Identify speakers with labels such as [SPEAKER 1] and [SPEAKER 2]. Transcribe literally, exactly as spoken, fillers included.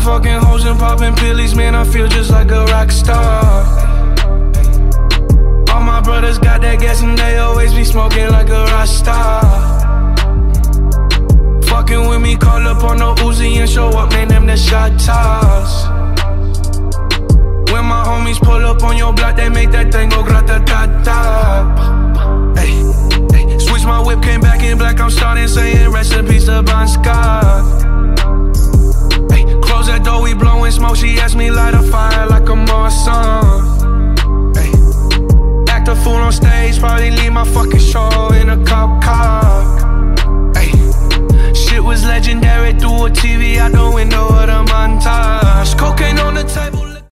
[SPEAKER 1] fucking hoes and popping pillies, man, I feel just like a rock star. All my brothers got that gas and they always be smoking like a rock star. Fucking with me, call up on no Uzi and show up, man, them the shot toss. When my homies pull up on your block, they make that thing go grata-ta-ta. Hey, hey, switch my whip, came back in black, I'm starting saying recipes to Bon Scott. Hey, close that door, we blowing smoke, she asked me light